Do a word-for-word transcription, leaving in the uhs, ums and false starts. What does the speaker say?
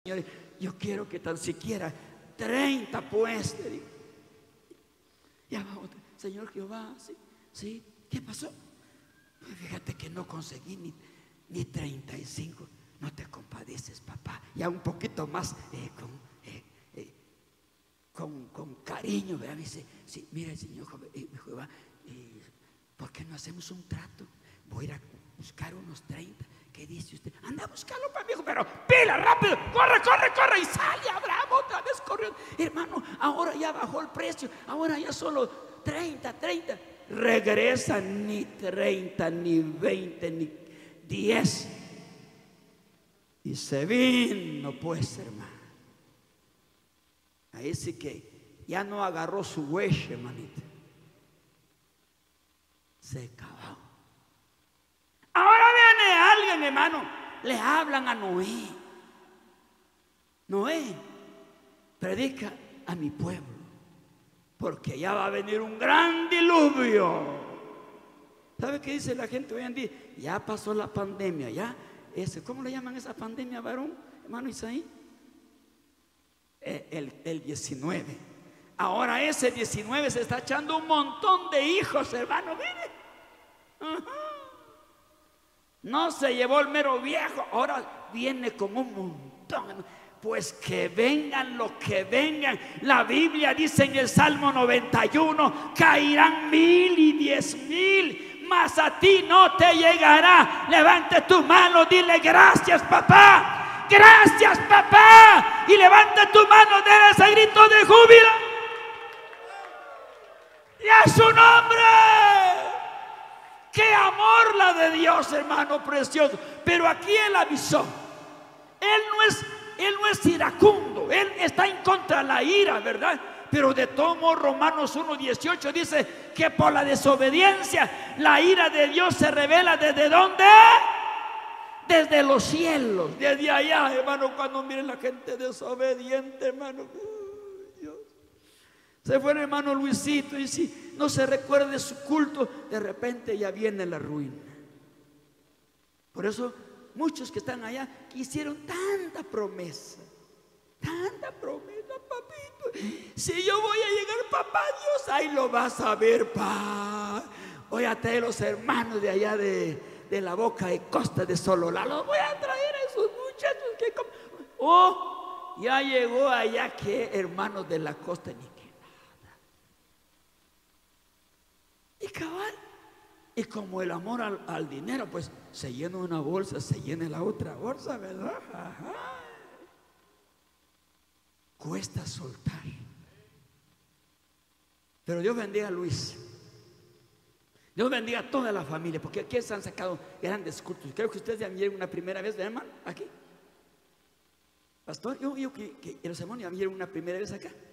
Señor, yo quiero que tan siquiera treinta pues, te digo. Y abajo, Señor Jehová, sí, sí, ¿qué pasó? Fíjate que no conseguí ni, ni treinta y cinco. No te compadeces, papá. Ya un poquito más eh, con, eh, eh, con, con cariño, ¿verdad? Me dice, sí, mire, Señor Jehová, eh, ¿por qué no hacemos un trato? Voy a ir a buscar unos treinta. ¿Qué dice usted? Anda a buscarlo para mi hijo, pero pila, rápido, corre, corre, corre. Y sale Abraham otra vez corriendo. Hermano, ahora ya bajó el precio. Ahora ya solo treinta, treinta. Regresa ni treinta, ni veinte, ni diez. Y se vino pues, hermano. Ahí sí que ya no agarró su hueche, hermanita. Se acabó. Ahora viene alguien, hermano, le hablan a Noé. Noé, predica a mi pueblo, porque ya va a venir un gran diluvio. ¿Sabe qué dice la gente hoy en día? Ya pasó la pandemia, ya ese, ¿cómo le llaman esa pandemia, varón, hermano Isaí? El, el diecinueve. Ahora ese diecinueve se está echando un montón de hijos, hermano, mire. Ajá. No se llevó el mero viejo, ahora viene con un montón. Pues que vengan los que vengan. La Biblia dice en el Salmo noventa y uno: caerán mil y diez mil, mas a ti no te llegará. Levante tu mano, dile gracias, papá. Gracias, papá. Y levante tu mano, dale ese grito de júbilo. Y a su nombre. ¡Qué amor la de Dios, hermano precioso! Pero aquí Él avisó. Él no es, él no es iracundo. Él está en contra de la ira, ¿verdad? Pero de todo modo, Romanos uno dieciocho dice que por la desobediencia la ira de Dios se revela. ¿Desde dónde? Desde los cielos. Desde allá, hermano, cuando miren la gente desobediente, hermano. Se fue el hermano Luisito, y si no se recuerda de su culto, de repente ya viene la ruina. Por eso muchos que están allá hicieron tanta promesa, tanta promesa, papito. Si yo voy a llegar, papá Dios, ahí lo vas a ver, pa. Voy a traer los hermanos de allá de, de la Boca de Costa de Sololá. Los voy a traer a esos muchachos que... Oh, ya llegó allá, que hermanos de la costa, ni y cabal, y como el amor al, al dinero, pues se llena una bolsa, se llena la otra bolsa, ¿verdad? Ajá. Cuesta soltar. Pero Dios bendiga a Luis. Dios bendiga a toda la familia, porque aquí se han sacado grandes cultos. Creo que ustedes ya vieron una primera vez, ¿verdad, hermano? Aquí. Pastor, yo digo que, que los hermanos ya vieron una primera vez acá.